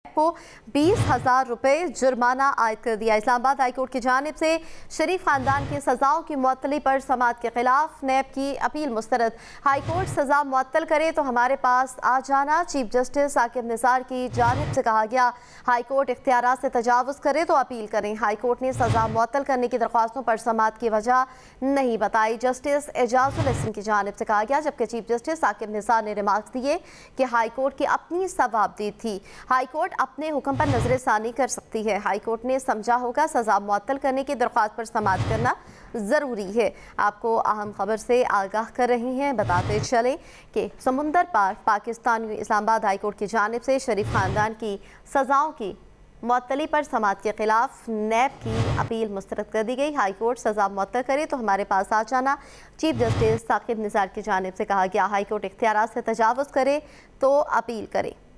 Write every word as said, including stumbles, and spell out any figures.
को बीस हजार रुपये जुर्माना आयद कर दिया। इस्लामाबाद हाई कोर्ट की जानिब से शरीफ खानदान की सजाओं की मुअत्तली पर समाअत के खिलाफ नैब की अपील मुस्तरद। हाई कोर्ट सजा मुअत्तल करे तो हमारे पास आ जाना। चीफ जस्टिस साकिब निसार की जानिब से कहा गया, हाई कोर्ट इख्तियारात से तजावुज़ करे तो अपील करें। हाई कोर्ट ने सजा मुअत्तल करने की दरख्वास्तों पर समाअत की वजह नहीं बताई। जस्टिस एजाजुल हसन की जानिब से कहा गया, जबकि चीफ जस्टिस साकिब निसार ने रिमार्क्स दिए कि हाई कोर्ट की अपनी सवाबदीद थी। हाई कोर्ट अपने हुक्म पर नजर सानी कर सकती है। हाई कोर्ट ने समझा होगा सजा मुअत्तल करने की दरख्वास्त पर समाअत करना ज़रूरी है। आपको अहम खबर से आगाह कर रही हैं। बताते चलें कि समुंदर पार पाकिस्तान इस्लामाबाद हाई कोर्ट की जानिब से शरीफ खानदान की सजाओं की मुअत्तली पर समाअत के खिलाफ नैब की अपील मुस्तरद कर दी गई। हाई कोर्ट सजा मुअत्तल करे तो हमारे पास आ जाना। चीफ जस्टिस साकिब निसार की जानिब से कहा गया, हाई कोर्ट इख्तियारात से तजावुज़ करे तो अपील करे।